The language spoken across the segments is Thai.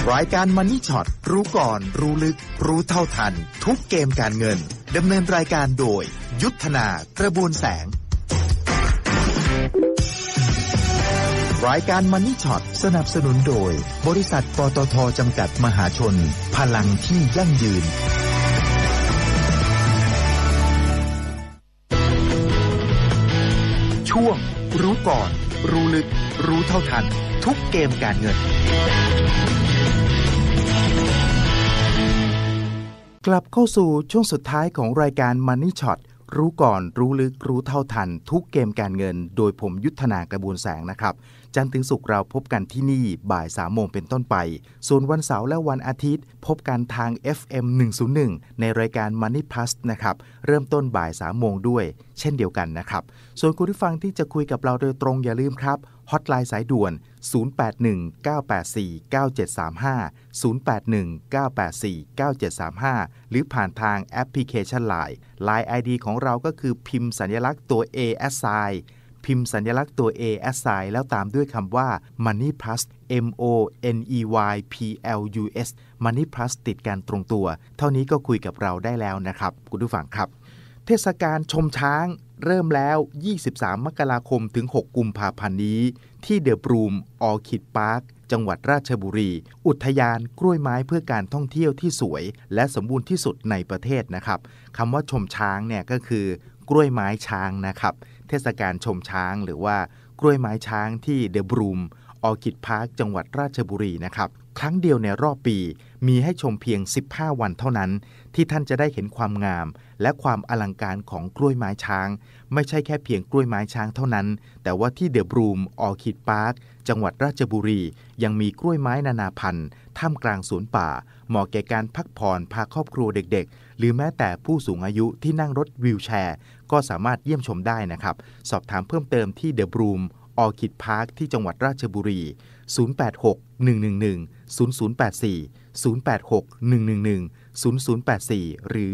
รายการ Money Shot รู้ก่อนรู้ลึกรู้เท่าทันทุกเกมการเงินดำเนินรายการโดยยุทธนากระบวนแสงรายการ Money Shot สนับสนุนโดยบริษัทปตท.จำกัดมหาชนพลังที่ยั่งยืนช่วงรู้ก่อนรู้ลึกรู้เท่าทันทุกเกมการเงินกลับเข้าสู่ช่วงสุดท้ายของรายการ Money Shot รู้ก่อนรู้ลึกรู้เท่าทันทุกเกมการเงินโดยผมยุทธนากระบวนแสงนะครับจันทร์ถึงศุกร์เราพบกันที่นี่บ่าย 3 โมงเป็นต้นไปส่วนวันเสาร์และวันอาทิตย์พบกันทาง FM 101ในรายการ Money Plus นะครับเริ่มต้นบ่าย 3 โมงด้วยเช่นเดียวกันนะครับส่วนคุณผู้ฟังที่จะคุยกับเราโดยตรงอย่าลืมครับฮอตไลน์สายด่วน0819849735 0819849735 หรือผ่านทางแอปพลิเคชัน LINE ID ของเราก็คือพิมพ์สัญลักษณ์ตัว A assign พิมพ์สัญลักษณ์ตัว A assign แล้วตามด้วยคำว่า Money Plus MONEYPLUS Money Plus ติดกันตรงตัวเท่านี้ก็คุยกับเราได้แล้วนะครับคุณผู้ฟังครับเทศกาลชมช้างเริ่มแล้ว23 มกราคมถึง 6 กุมภาพันธ์นี้ที่เดอะบรูมออร์คิดพาร์คจังหวัดราชบุรีอุทยานกล้วยไม้เพื่อการท่องเที่ยวที่สวยและสมบูรณ์ที่สุดในประเทศนะครับคำว่าชมช้างเนี่ยก็คือกล้วยไม้ช้างนะครับเทศกาลชมช้างหรือว่ากล้วยไม้ช้างที่เดอะบรูมออร์คิดพาร์คจังหวัดราชบุรีนะครับครั้งเดียวในรอบปีมีให้ชมเพียง15 วันเท่านั้นที่ท่านจะได้เห็นความงามและความอลังการของกล้วยไม้ช้างไม่ใช่แค่เพียงกล้วยไม้ช้างเท่านั้นแต่ว่าที่เดอะบรูมออร์คิดพาร์คจังหวัดราชบุรียังมีกล้วยไม้นานาพันธุ์ท่ามกลางสวนป่าเหมาะแก่การพักผ่อนพาครอบครัวเด็กๆหรือแม้แต่ผู้สูงอายุที่นั่งรถวีลแชร์ก็สามารถเยี่ยมชมได้นะครับสอบถามเพิ่มเติมที่เดอะบรูมออร์คิดพาร์คที่จังหวัดราชบุรี086-111-0084 หรือ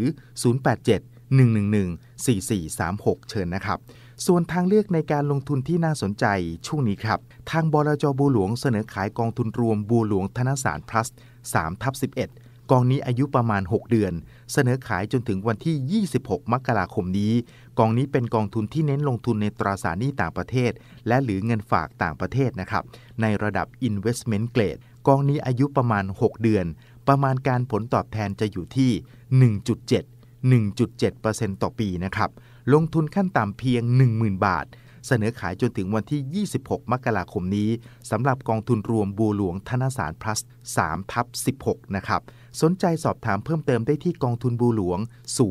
087-111-4436 เชิญนะครับส่วนทางเลือกในการลงทุนที่น่าสนใจช่วงนี้ครับทางบลจ.บัวหลวงเสนอขายกองทุนรวมบัวหลวงธนสาร plus 3/11 กองนี้อายุประมาณ6เดือนเสนอขายจนถึงวันที่26 มกราคมนี้กองนี้เป็นกองทุนที่เน้นลงทุนในตราสารหนี้ต่างประเทศและหรือเงินฝากต่างประเทศนะครับในระดับ investment grade กองนี้อายุประมาณ6เดือนประมาณการผลตอบแทนจะอยู่ที่ 1.7% ต่อปีนะครับลงทุนขั้นต่ำเพียง 10,000 บาทเสนอขายจนถึงวันที่26 มกราคมนี้สำหรับกองทุนรวมบัวหลวงธนสาร plus 3/16 นะครับสนใจสอบถามเพิ่มเติมได้ที่กองทุนบัวหลวง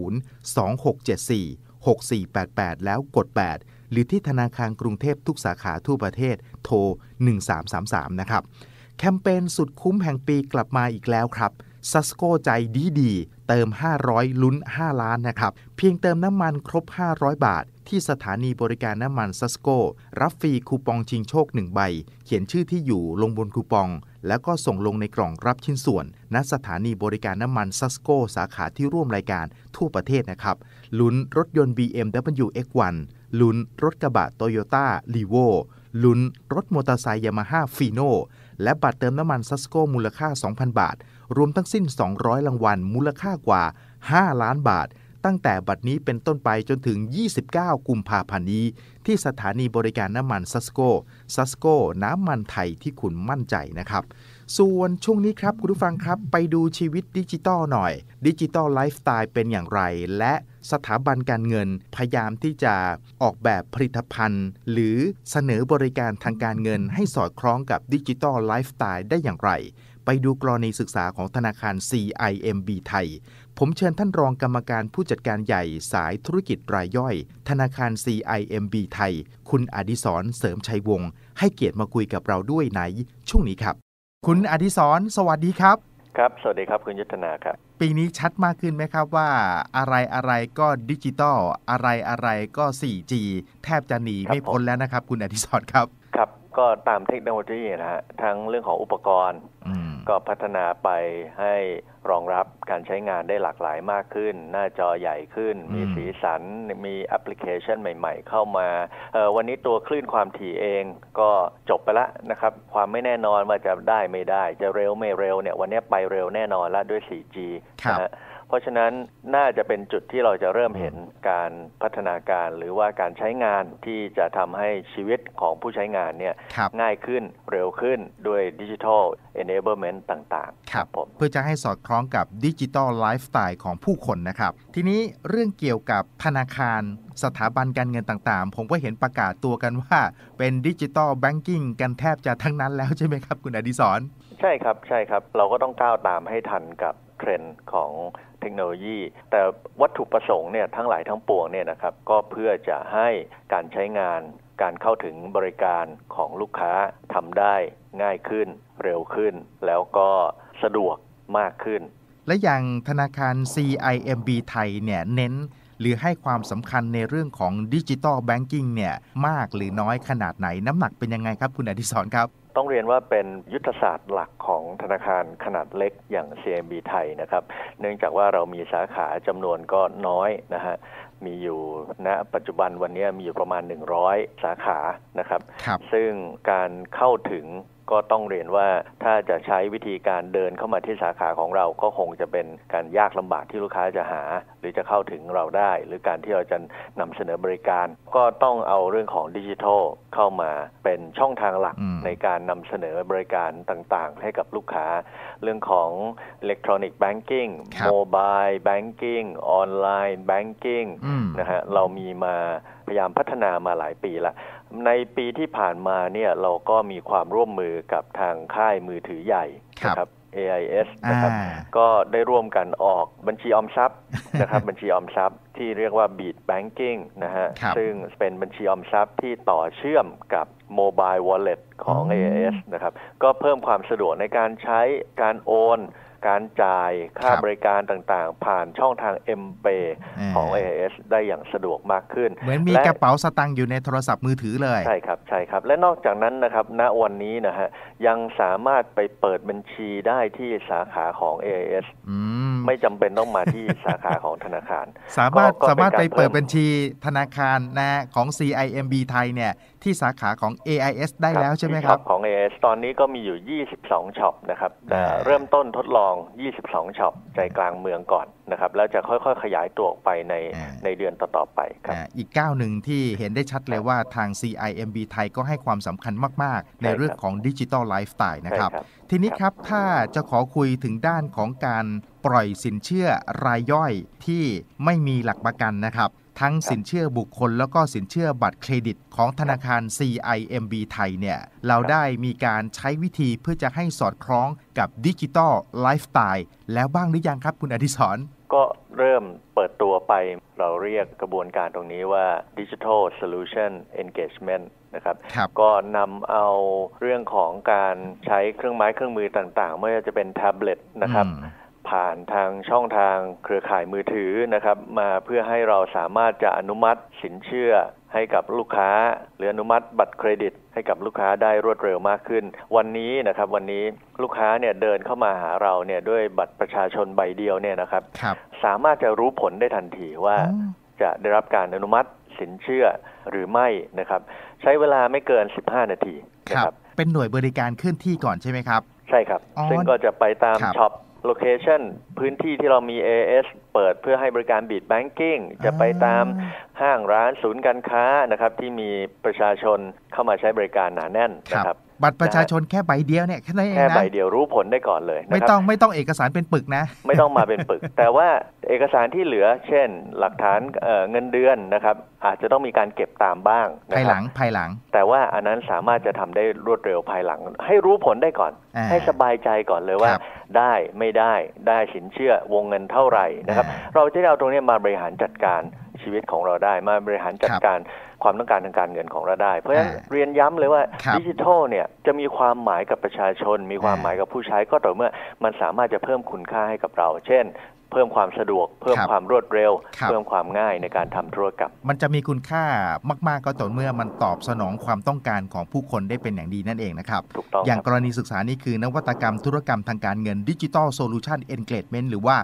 026746488แล้วกด8หรือที่ธนาคารกรุงเทพทุกสาขาทั่วประเทศโทร1333นะครับแคมเปญสุดคุ้มแห่งปีกลับมาอีกแล้วครับซัสโกใจดีเติม500ลุ้น5ล้านนะครับเพียงเติมน้ำมันครบ500 บาทที่สถานีบริการน้ำมันซัสโกรับฟรีคูปองชิงโชค1ใบเขียนชื่อที่อยู่ลงบนคูปองแล้วก็ส่งลงในกล่องรับชิ้นส่วนณสถานีบริการน้ำมันซัสโกสาขาที่ร่วมรายการทั่วประเทศนะครับลุ้นรถยนต์ BMW X1 ลุ้นรถกระบะ Toyota Levo ลุ้นรถมอเตอร์ไซค์ Yamaha Fino และบัตรเติมน้ำมันซัสโกมูลค่า 2,000 บาทรวมทั้งสิ้น200รางวัลมูลค่ากว่า5ล้านบาทตั้งแต่บัดนี้เป็นต้นไปจนถึง29 กุมภาพันธ์นี้ที่สถานีบริการน้ำมันซัสโกน้ำมันไทยที่คุณมั่นใจนะครับส่วนช่วงนี้ครับคุณผู้ฟังครับไปดูชีวิตดิจิตอลหน่อยดิจิตอลไลฟ์สไตล์เป็นอย่างไรและสถาบันการเงินพยายามที่จะออกแบบผลิตภัณฑ์หรือเสนอบริการทางการเงินให้สอดคล้องกับดิจิตอลไลฟ์สไตล์ได้อย่างไรไปดูกรณีศึกษาของธนาคาร CIMB ไทยผมเชิญท่านรองกรรมการผู้จัดการใหญ่สายธุรกิจรายย่อยธนาคาร CIMB ไทยคุณอดิศรเสริมชัยวงศ์ให้เกียรติมาคุยกับเราด้วยในช่วงนี้ครับคุณอดิศรสวัสดีครับครับสวัสดีครับคุณยุทธนาครับปีนี้ชัดมากขึ้นไหมครับว่าอะไรก็ดิจิตอลอะไรก็ 4G แทบจะหนีไม่พ้นแล้วนะครับคุณอดิศรครับครับก็ตามเทคโนโลยีนะฮะทั้งเรื่องของอุปกรณ์ก็พัฒนาไปให้รองรับการใช้งานได้หลากหลายมากขึ้นหน้าจอใหญ่ขึ้นมีสีสันมีแอปพลิเคชันใหม่ๆเข้ามาวันนี้ตัวคลื่นความถี่เองก็จบไปแล้วนะครับความไม่แน่นอนว่าจะได้ไม่ได้จะเร็วไม่เร็วเนี่ยวันนี้ไปเร็วแน่นอนแล้วด้วย 4G นะฮะเพราะฉะนั้นน่าจะเป็นจุดที่เราจะเริ่มเห็นการพัฒนาการหรือว่าการใช้งานที่จะทำให้ชีวิตของผู้ใช้งานเนี่ยง่ายขึ้นเร็วขึ้นด้วยดิจิทัล enablement ต่างๆครับผมเพื่อจะให้สอดคล้องกับดิจิทัลไลฟ์สไตล์ของผู้คนนะครับทีนี้เรื่องเกี่ยวกับธนาคารสถาบันการเงินต่างๆผมก็เห็นประกาศตัวกันว่าเป็นดิจิทัลแบงกิ้งกันแทบจะทั้งนั้นแล้วใช่ไหมครับคุณอดิศรใช่ครับใช่ครับเราก็ต้องก้าวตามให้ทันกับเทรนด์ของเทคโนโลยีแต่วัตถุประสงค์เนี่ยทั้งหลายทั้งปวงเนี่ยนะครับก็เพื่อจะให้การใช้งานการเข้าถึงบริการของลูกค้าทำได้ง่ายขึ้นเร็วขึ้นแล้วก็สะดวกมากขึ้นและอย่างธนาคาร CIMB ไทยเนี่ยเน้นหรือให้ความสำคัญในเรื่องของดิจิทัลแบงกิ้งเนี่ยมากหรือน้อยขนาดไหนน้ำหนักเป็นยังไงครับคุณอดิศรครับต้องเรียนว่าเป็นยุทธศาสตร์หลักของธนาคารขนาดเล็กอย่าง CIMB ไทยนะครับเนื่องจากว่าเรามีสาขาจำนวนก็น้อยนะฮะมีอยู่ณปัจจุบันวันนี้มีอยู่ประมาณ100สาขานะครับซึ่งการเข้าถึงก็ต้องเรียนว่าถ้าจะใช้วิธีการเดินเข้ามาที่สาขาของเราก็คงจะเป็นการยากลำบากที่ลูกค้าจะหาหรือจะเข้าถึงเราได้หรือการที่เราจะนำเสนอบริการก็ต้องเอาเรื่องของดิจิทัลเข้ามาเป็นช่องทางหลักในการนำเสนอบริการต่างๆให้กับลูกค้าเรื่องของอิเล็กทรอนิกส์แบงกิ้งโมบายแบงกิ้งออนไลน์แบงกิ้งนะฮะเรามีมาพยายามพัฒนามาหลายปีละในปีที่ผ่านมาเนี่ยเราก็มีความร่วมมือกับทางค่ายมือถือใหญ่นะครับ AIS นะครับก็ได้ร่วมกันออกบัญชีออมทรัพย์นะครับบัญชีออมทรัพย์ที่เรียกว่า Beat Banking นะฮะซึ่งเป็นบัญชีออมทรัพย์ที่ต่อเชื่อมกับ Mobile Wallet ของ AIS นะครับก็เพิ่มความสะดวกในการใช้การโอนการจ่ายค่าบริการต่างๆผ่านช่องทาง M-Pay ของ AIS ได้อย่างสะดวกมากขึ้นเหมือนมีกระเป๋าสตางค์อยู่ในโทรศัพท์มือถือเลยใช่ครับใช่ครับและนอกจากนั้นนะครับณวันนี้นะฮะยังสามารถไปเปิดบัญชีได้ที่สาขาของ AIS ไม่จำเป็นต้องมาที่สาขาของธนาคารสามารถไปเปิดบัญชีธนาคารนะของ CIMB ไทยเนี่ยที่สาขาของ AIS ได้แล้วใช่ไหมครับของ AIS ตอนนี้ก็มีอยู่22ช็อปนะครับแต่เริ่มต้นทดลอง22ช็อปใจกลางเมืองก่อนนะครับแล้วจะค่อยๆขยายตัวออกไปในเดือนต่อๆไปครับอีกก้าวหนึ่งที่เห็นได้ชัดเลยว่าทาง CIMB ไทยก็ให้ความสำคัญมากๆในเรื่องของดิจิทัลไลฟ์สไตล์นะครับทีนี้ครับถ้าจะขอคุยถึงด้านของการปล่อยสินเชื่อรายย่อยที่ไม่มีหลักประกันนะครับทั้งสินเชื่อบุคคลแล้วก็สินเชื่อบัตรเครดิตของธนาคาร CIMB ไทยเนี่ยเราได้มีการใช้วิธีเพื่อจะให้สอดคล้องกับดิจิทัลไลฟ์สไตล์แล้วบ้างหรือยังครับคุณอดิศรก็เริ่มเปิดตัวไปเราเรียกกระบวนการตรงนี้ว่า Digital Solution Engagement นะครับก็นำเอาเรื่องของการใช้เครื่องไม้เครื่องมือต่างๆไม่ว่าจะเป็นแท็บเล็ตนะครับผ่านทางช่องทางเครือข่ายมือถือนะครับมาเพื่อให้เราสามารถจะอนุมัติสินเชื่อให้กับลูกค้าหรืออนุมัติบัตรเครดิตให้กับลูกค้าได้รวดเร็วมากขึ้นวันนี้นะครับวันนี้ลูกค้าเนี่ยเดินเข้ามาหาเราเนี่ยด้วยบัตรประชาชนใบเดียวเนี่ยนะครับสามารถจะรู้ผลได้ทันทีว่าจะได้รับการอนุมัติสินเชื่อหรือไม่นะครับใช้เวลาไม่เกิน15นาทีนะครับเป็นหน่วยบริการเคลื่อนที่ก่อนใช่ไหมครับใช่ครับซึ่งก็จะไปตามช็อปโลเคชันพื้นที่ที่เรามี AIS เปิดเพื่อให้บริการ Beat Banking จะไปตามห้างร้านศูนย์การค้านะครับที่มีประชาชนเข้ามาใช้บริการหนาแน่นนะครับบัตรประชาชนแค่ใบเดียวเนี่ยแค่นั้นเองนะแค่ใบเดียวรู้ผลได้ก่อนเลยไม่ต้องเอกสารเป็นปึกนะไม่ต้องมาเป็นปึก แต่ว่าเอกสารที่เหลือเช่นหลักฐานเงินเดือนนะครับอาจจะต้องมีการเก็บตามบ้างภายหลังแต่ว่าอันนั้นสามารถจะทำได้รวดเร็วภายหลังให้รู้ผลได้ก่อนให้สบายใจก่อนเลยว่าได้ไม่ได้สินเชื่อวงเงินเท่าไหร่นะครับเราจะเอาตรงนี้มาบริหารจัดการชีวิตของเราได้มาบริหารจัดการความต้องการทางการเงินของเราได้เพราะฉะนั้นเรียนย้ำเลยว่าดิจิทัลเนี่ยจะมีความหมายกับประชาชนมีความหมายกับผู้ใช้ก็ต่อเมื่อมันสามารถจะเพิ่มคุณค่าให้กับเราเช่นเพิ่มความสะดวกเพิ่มความรวดเร็วเพิ่มความง่ายในการทำธุรกรรมมันจะมีคุณค่ามากๆก็ต่อเมื่อมันตอบสนองความต้องการของผู้คนได้เป็นอย่างดีนั่นเองนะครับถูกต้องอย่างกรณีศึกษานี่คือนวัตกรรมธุรกรรมทางการเงิน Digital Solution Engagement หรือว่า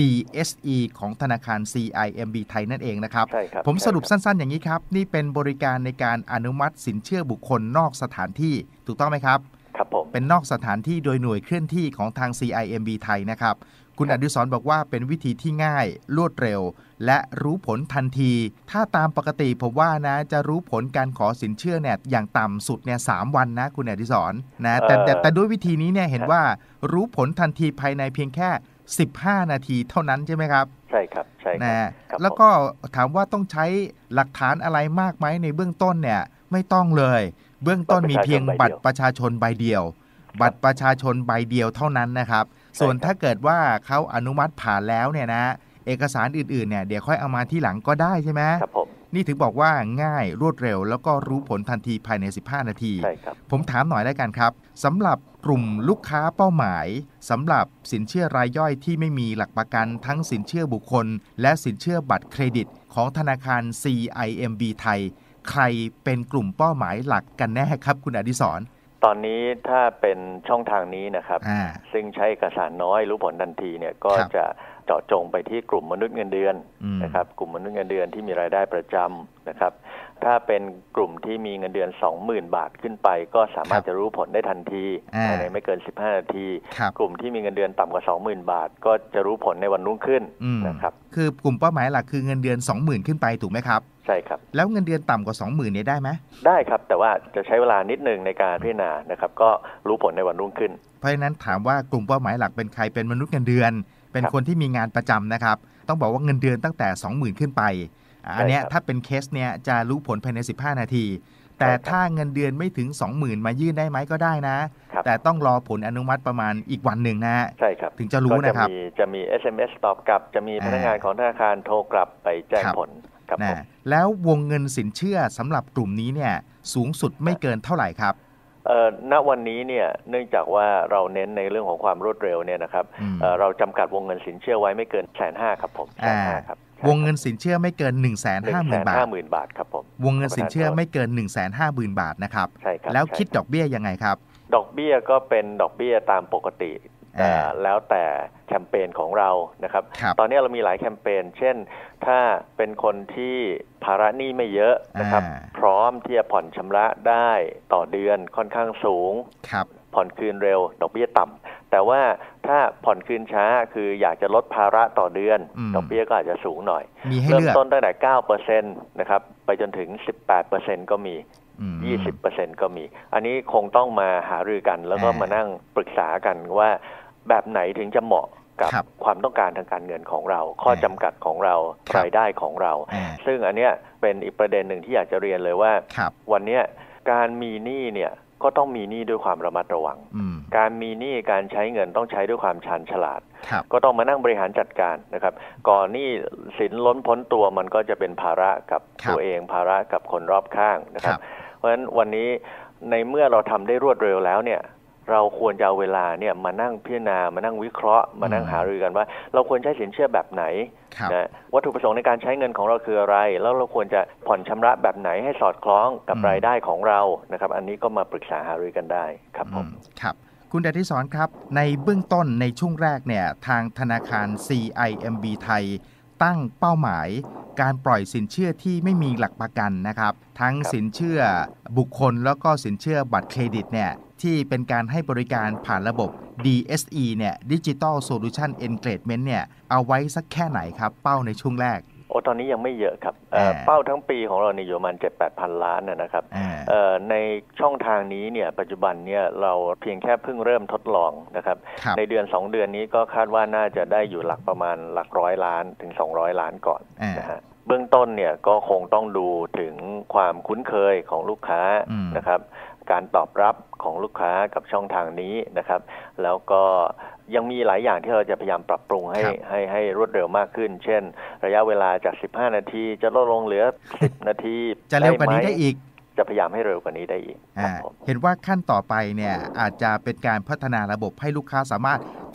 DSE ของธนาคาร CIMB ไทยนั่นเองนะครับผมสรุปสั้นๆอย่างนี้ครับนี่เป็นบริการในการอนุมัติสินเชื่อบุคคลนอกสถานที่ถูกต้องไหมครับครับผมเป็นนอกสถานที่โดยหน่วยเคลื่อนที่ของทาง CIMB ไทยนะครับคุณอดิศรบอกว่าเป็นวิธีที่ง่ายรวดเร็วและรู้ผลทันทีถ้าตามปกติผมว่านะจะรู้ผลการขอสินเชื่อเนี่ยอย่างต่ำสุดเนี่ย3 วันนะคุณอดิศรนะแต่ด้วยวิธีนี้เนี่ยเห็นว่ารู้ผลทันทีภายในเพียงแค่15 นาทีเท่านั้นใช่ไหมครับใช่ครับใช่ครับแล้วก็ถามว่าต้องใช้หลักฐานอะไรมากไหมในเบื้องต้นเนี่ยไม่ต้องเลยเบื้องต้นมีเพียงบัตรประชาชนใบเดียวบัตรประชาชนใบเดียวเท่านั้นนะครับส่วนถ้าเกิดว่าเขาอนุมัติผ่านแล้วเนี่ยนะเอกสารอื่นๆเนี่ยเดี๋ยวค่อยเอามาที่หลังก็ได้ใช่ไหมครับผมนี่ถึงบอกว่าง่ายรวดเร็วแล้วก็รู้ผลทันทีภายใน15 นาทีใช่ครับผมถามหน่อยแล้วกันครับสำหรับกลุ่มลูกค้าเป้าหมายสำหรับสินเชื่อรายย่อยที่ไม่มีหลักประกันทั้งสินเชื่อบุคคลและสินเชื่อบัตรเครดิตของธนาคาร CIMB ไทยใครเป็นกลุ่มเป้าหมายหลักกันแน่ครับคุณอดิศรตอนนี้ถ้าเป็นช่องทางนี้นะครับซึ่งใช้เอกสารน้อยรู้ผลทันทีเนี่ยก็จะเจาะจงไปที่กลุ่มมนุษย์เงินเดือนนะครับกลุ่มมนุษย์เงินเดือนที่มีรายได้ประจำนะครับถ้าเป็นกลุ่มที่มีเงินเดือน 20,000 บาทขึ้นไปก็สามารถจะรู้ผลได้ทันทีภายในไม่เกิน15 นาทีกลุ่มที่มีเงินเดือนต่ำกว่า 20,000 บาทก็จะรู้ผลในวันรุ่งขึ้นนะครับคือกลุ่มเป้าหมายหลักคือเงินเดือน 20,000 ขึ้นไปถูกไหมครับใช่ครับแล้วเงินเดือนต่ำกว่า 20,000 เนี่ยได้ไหมได้ครับแต่ว่าจะใช้เวลานิดนึงในการพิจารณานะครับก็รู้ผลในวันรุ่งขึ้นเพราะฉะนั้นถามว่ากลุ่มเป้าหมายหลักเป็นใครเป็นมนุษย์เงินเดือนเป็นคนที่มีงานประจำนะครับต้องบอกว่าเงินเดือนตั้งแต่ 20,000 ขึ้นไปอันนี้ถ้าเป็นเคสเนี่ยจะรู้ผลภายใน15 นาทีแต่ถ้าเงินเดือนไม่ถึง 20,000 มายื่นได้ไหมก็ได้นะแต่ต้องรอผลอนุมัติประมาณอีกวันหนึ่งนะใช่ครับถึงจะรู้นะครับจะมี SMS ตอบกลับจะมีพนักงานของธนาคารโทรกลับไปแจ้งผลครับผมแล้ววงเงินสินเชื่อสำหรับกลุ่มนี้เนี่ยสูงสุดไม่เกินเท่าไหร่ครับณวันนี้เนี่ยเนื่องจากว่าเราเน้นในเรื่องของความรวดเร็วเนี่ยนะครับเราจำกัดวงเงินสินเชื่อไว้ไม่เกิน 150,000 ครับผม 150,000 ครับวงเงินสินเชื่อไม่เกิน 150,000 บาท 150,000 บาทครับผมวงเงินสินเชื่อไม่เกิน 150,000 บาทนะครับใช่ครับแล้วคิดดอกเบี้ยยังไงครับดอกเบี้ยก็เป็นดอกเบี้ยตามปกติแล้วแต่แคมเปญของเรานะครับตอนนี้เรามีหลายแคมเปญเช่นถ้าเป็นคนที่ภาระหนี้ไม่เยอะนะครับพร้อมที่จะผ่อนชำระได้ต่อเดือนค่อนข้างสูงผ่อนคืนเร็วดอกเบี้ยต่ำแต่ว่าถ้าผ่อนคืนช้าคืออยากจะลดภาระต่อเดือนดอกเบี้ยก็อาจจะสูงหน่อยเริ่มต้นตั้งแต่ 9% นะครับไปจนถึง 18% ก็มี20% ก็มีอันนี้คงต้องมาหารือกันแล้วก็มานั่งปรึกษากันว่าแบบไหนถึงจะเหมาะกับความต้องการทางการเงินของเราข้อจำกัดของเรารายได้ของเราซึ่งอันเนี้ยเป็นอีกประเด็นหนึ่งที่อยากจะเรียนเลยว่าวันนี้การมีหนี้เนี่ยก็ต้องมีหนี้ด้วยความระมัดระวังการมีหนี้การใช้เงินต้องใช้ด้วยความชาญฉลาดก็ต้องมานั่งบริหารจัดการนะครับก่อนหนี้สินล้นพ้นตัวมันก็จะเป็นภาระกับตัวเองภาระกับคนรอบข้างนะครับเพราะฉะนั้นวันนี้ในเมื่อเราทำได้รวดเร็วแล้วเนี่ยเราควรจะเอาเวลาเนี่ยมานั่งพิจารณามานั่งวิเคราะห์มานั่งหารือกันว่าเราควรใช้สินเชื่อแบบไหนนะวัตถุประสงค์ในการใช้เงินของเราคืออะไรแล้วเราควรจะผ่อนชำระแบบไหนให้สอดคล้องกับรายได้ของเรานะครับอันนี้ก็มาปรึกษาหารือกันได้ครับผมครับคุณอดิศรครับในเบื้องต้นในช่วงแรกเนี่ยทางธนาคาร CIMB ไทยตั้งเป้าหมายการปล่อยสินเชื่อที่ไม่มีหลักประกันนะครับทั้งสินเชื่อบุคคลแล้วก็สินเชื่อบัตรเครดิตเนี่ยที่เป็นการให้บริการผ่านระบบ DSE เนี่ย Digital Solution Engagement เนี่ยเอาไว้สักแค่ไหนครับเป้าในช่วงแรกตอนนี้ยังไม่เยอะครับเป้าทั้งปีของเราเนี่ยอยู่ประมาณ 7-8 พันล้านนะครับในช่องทางนี้เนี่ยปัจจุบันเนี่ยเราเพียงแค่เพิ่งเริ่มทดลองนะครับในเดือน2 เดือนนี้ก็คาดว่าน่าจะได้อยู่หลักประมาณหลัก100 ล้านถึง200 ล้านก่อนนะฮะเบื้องต้นเนี่ยก็คงต้องดูถึงความคุ้นเคยของลูกค้านะครับการตอบรับของลูกค้ากับช่องทางนี้นะครับแล้วก็ยังมีหลายอย่างที่เราจะพยายามปรับปรุงให้รวดเร็วมากขึ้นเช่นระยะเวลาจาก15 นาทีจะลดลงเหลือ10 นาทีจะเร็วกว่านี้ได้อีกจะพยายามให้เร็วกว่านี้ได้อีกเห็นว่าขั้นต่อไปเนี่ยอาจจะเป็นการพัฒนาระบบให้ลูกค้าสามารถ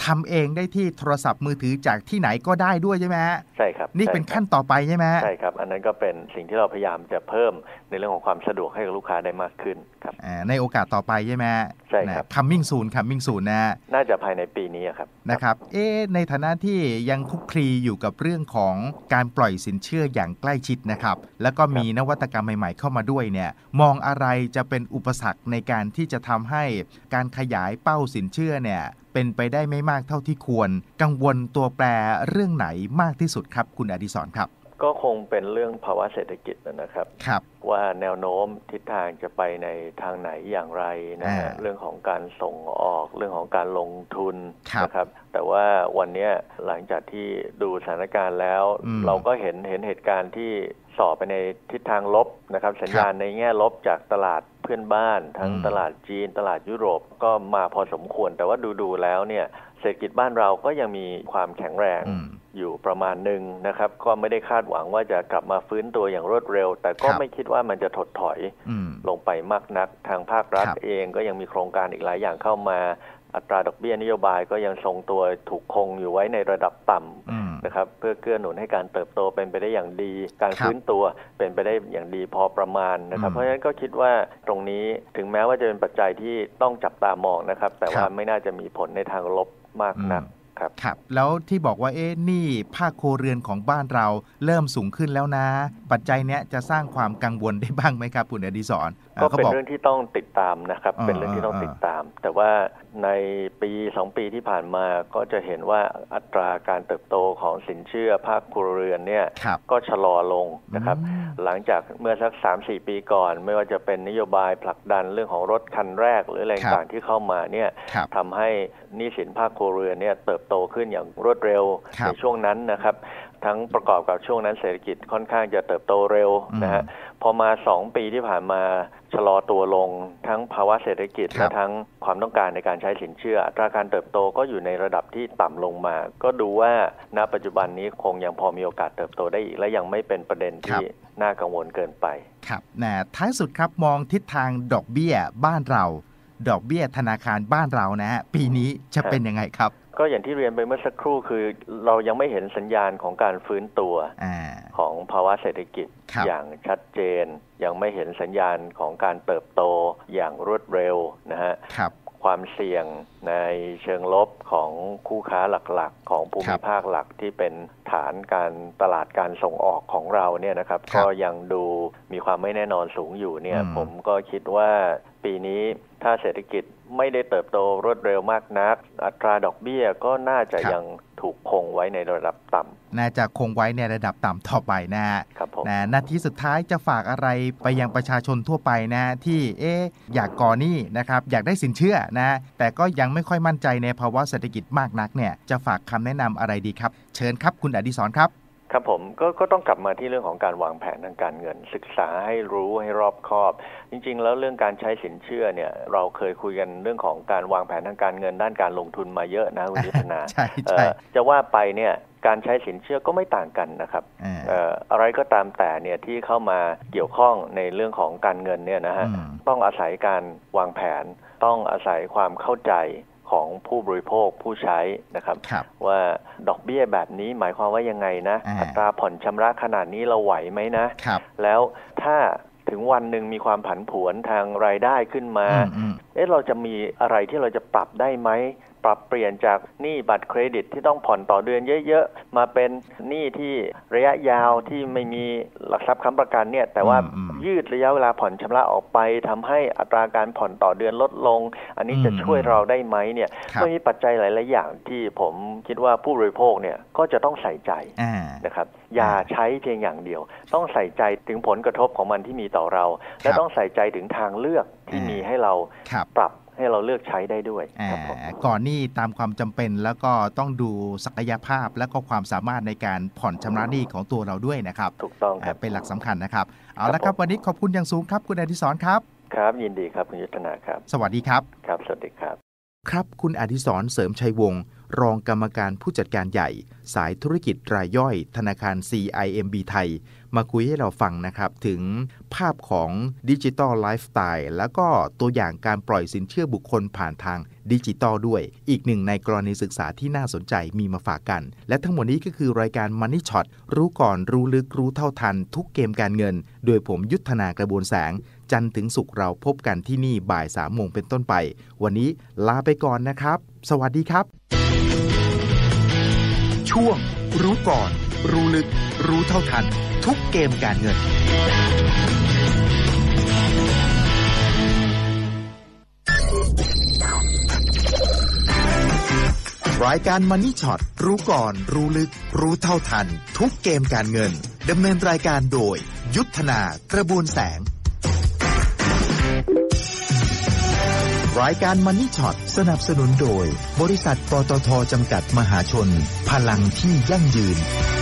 ทำเองได้ที่โทรศัพท์มือถือจากที่ไหนก็ได้ด้วยใช่ไหมฮะใช่ครับนี่เป็นขั้นต่อไปใช่ไหมใช่ครับอันนั้นก็เป็นสิ่งที่เราพยายามจะเพิ่มในเรื่องของความสะดวกให้กับลูกค้าได้มากขึ้นครับในโอกาสต่อไปใช่ไหมใช่ครับ coming soon นะน่าจะภายในปีนี้ครับนะครับในฐานะที่ยังคุกคลีอยู่กับเรื่องของการปล่อยสินเชื่ออย่างใกล้ชิดนะครับแล้วก็มีนวัตกรรมใหม่ๆเข้ามาด้วยเนี่ยมองอะไรจะเป็นอุปสรรคในการที่จะทำให้การขยายเป้าสินเชื่อเนี่ยเป็นไปได้ไม่มากเท่าที่ควรกังวลตัวแปรเรื่องไหนมากที่สุดครับคุณอดิศรครับก็คงเป็นเรื่องภาวะเศรษฐกิจนะครับว่าแนวโน้มทิศทางจะไปในทางไหนอย่างไรนะฮะเรื่องของการส่งออกเรื่องของการลงทุนนะครับแต่ว่าวันนี้หลังจากที่ดูสถานการณ์แล้วเราก็เห็นเหตุการณ์ที่สอบไปในทิศทางลบนะครับสัญญาณในแง่ลบจากตลาดเพื่อนบ้านทั้งตลาดจีนตลาดยุโรปก็มาพอสมควรแต่ว่าดูแล้วเนี่ยเศรษฐกิจบ้านเราก็ยังมีความแข็งแรงอยู่ประมาณหนึ่งนะครับก็ไม่ได้คาดหวังว่าจะกลับมาฟื้นตัวอย่างรวดเร็วแต่ก็ไม่คิดว่ามันจะถดถอยลงไปมากนักทางภาครัฐเองก็ยังมีโครงการอีกหลายอย่างเข้ามาอัตราดอกเบี้ยนโยบายก็ยังทรงตัวถูกคงอยู่ไว้ในระดับต่ำนะครับเพื่อเกื้อหนุนให้การเติบโตเป็นไปได้อย่างดีการฟื้นตัวเป็นไปได้อย่างดีพอประมาณนะครับเพราะฉะนั้นก็คิดว่าตรงนี้ถึงแม้ว่าจะเป็นปัจจัยที่ต้องจับตามองนะครับแต่ว่าไม่น่าจะมีผลในทางลบมากนักครับแล้วที่บอกว่าหนี้ภาคครัวเรือนของบ้านเราเริ่มสูงขึ้นแล้วนะปัจจัยเนี้ยจะสร้างความกังวลได้บ้างไหมครับคุณอดิศรก็เป็นเรื่องที่ต้องติดตามนะครับเป็นเรื่องที่ต้องติดตามแต่ว่าในปี2ปีที่ผ่านมาก็จะเห็นว่าอัตราการเติบโตของสินเชื่อภาคครัวเรือนเนี่ยก็ชะลอลงนะครับหลังจากเมื่อสัก 3-4 ปีก่อนไม่ว่าจะเป็นนโยบายผลักดันเรื่องของรถคันแรกหรืออะไรต่างๆที่เข้ามาเนี่ยทำให้หนี้สินภาคครัวเรือนเนี่ยเติบโตขึ้นอย่างรวดเร็วในช่วงนั้นนะครับทั้งประกอบกับช่วงนั้นเศรษฐกิจค่อนข้างจะเติบโตเร็วนะฮะพอมา2ปีที่ผ่านมาชะลอตัวลงทั้งภาวะเศรษฐกิจและทั้งความต้องการในการใช้สินเชื่ออัตราการเติบโตก็อยู่ในระดับที่ต่ำลงมาก็ดูว่าณปัจจุบันนี้คงยังพอมีโอกาสเติบโตได้อีกและยังไม่เป็นประเด็นที่น่ากังวลเกินไปครับท้ายสุดครับมองทิศทางดอกเบี้ยบ้านเราดอกเบี้ยธนาคารบ้านเรานะฮะปีนี้จะเป็นยังไงครับก็อย่างที่เรียนไปเมื่อสักครู่คือเรายังไม่เห็นสัญญาณของการฟื้นตัวของภาวะเศรษฐกิจอย่างชัดเจนยังไม่เห็นสัญญาณของการเติบโตอย่างรวดเร็วนะฮะความเสี่ยงในเชิงลบของคู่ค้าหลักๆของภูมิภาคหลักที่เป็นฐานการตลาดการส่งออกของเราเนี่ยนะครับก็ยังดูมีความไม่แน่นอนสูงอยู่เนี่ยผมก็คิดว่าปีนี้ถ้าเศรษฐกิจไม่ได้เติบโตรวดเร็วมากนักอัตราดอกเบี้ยก็น่าจะยังถูกคงไว้ในระดับต่ำน่าจะคงไว้ในระดับต่ำต่อไปนะครับนาทีสุดท้ายจะฝากอะไรไปยังประชาชนทั่วไปนะที่อยากก่อหนี้นะครับอยากได้สินเชื่อนะแต่ก็ยังไม่ค่อยมั่นใจในภาวะเศรษฐกิจมากนักเนี่ยจะฝากคำแนะนำอะไรดีครับเชิญครับคุณอดิศรครับครับผมก็ต้องกลับมาที่เรื่องของการวางแผนทางการเงินศึกษาให้รู้ให้รอบคอบจริงๆแล้วเรื่องการใช้สินเชื่อเนี่ยเราเคยคุยกันเรื่องของการวางแผนทางการเงินด้านการลงทุนมาเยอะนะคุณยุทธนา จะว่าไปเนี่ยการใช้สินเชื่อก็ไม่ต่างกันนะครับอะไรก็ตามแต่เนี่ยที่เข้ามาเกี่ยวข้องในเรื่องของการเงินเนี่ยนะฮะต้องอาศัยการวางแผนต้องอาศัยความเข้าใจของผู้บริโภคผู้ใช้นะครับว่าดอกเบี้ยแบบนี้หมายความว่ายังไงนะอัตราผ่อนชำระขนาดนี้เราไหวไหมนะแล้วถ้าถึงวันหนึ่งมีความผันผวนทางรายได้ขึ้นมาเราจะมีอะไรที่เราจะปรับได้ไหมปรับเปลี่ยนจากหนี้บัตรเครดิตที่ต้องผ่อนต่อเดือนเยอะๆมาเป็นหนี้ที่ระยะยาวที่ไม่มีหลักทรัพย์ค้ำประกันเนี่ยแต่ว่ายืดระยะเวลาผ่อนชำระออกไปทำให้อัตราการผ่อนต่อเดือนลดลงอันนี้จะช่วยเราได้ไหมเนี่ยก็มีปัจจัยหลายๆอย่างที่ผมคิดว่าผู้บริโภคเนี่ยก็จะต้องใส่ใจนะครับอย่าใช้เพียงอย่างเดียวต้องใส่ใจถึงผลกระทบของมันที่มีต่อเราและต้องใส่ใจถึงทางเลือกที่มีให้เราปรับให้เราเลือกใช้ได้ด้วยก่อนหนี้ตามความจำเป็นแล้วก็ต้องดูศักยภาพและก็ความสามารถในการผ่อนชำระหนี้ของตัวเราด้วยนะครับถูกต้องเป็นหลักสำคัญนะครับเอาละครับวันนี้ขอบคุณอย่างสูงครับคุณอดิศรครับครับยินดีครับคุณยุทธนาครับสวัสดีครับครับสวัสดีครับครับคุณอดิศรเสริมชัยวงศ์รองกรรมการผู้จัดการใหญ่สายธุรกิจรายย่อยธนาคาร CIMB ไทยมาคุยให้เราฟังนะครับถึงภาพของดิจิทัลไลฟ์สไตล์แล้วก็ตัวอย่างการปล่อยสินเชื่อบุคคลผ่านทางดิจิทัลด้วยอีกหนึ่งในกรณีศึกษาที่น่าสนใจมีมาฝากกันและทั้งหมดนี้ก็คือรายการ Money Shot รู้ก่อนรู้ลึกรู้เท่าทันทุกเกมการเงินโดยผมยุทธนากระบวนแสงจันทร์ถึงศุกร์เราพบกันที่นี่บ่าย 3 โมงเป็นต้นไปวันนี้ลาไปก่อนนะครับสวัสดีครับช่วงรู้ก่อนรู้ลึกรู้เท่าทันทุกเกมการเงินรายการ Money Shot รู้ก่อนรู้ลึกรู้เท่าทันทุกเกมการเงินดำเนินรายการโดยยุทธนากระบวนแสงรายการ Money Shot สนับสนุนโดยบริษัทปตท.จำกัดมหาชนพลังที่ยั่งยืน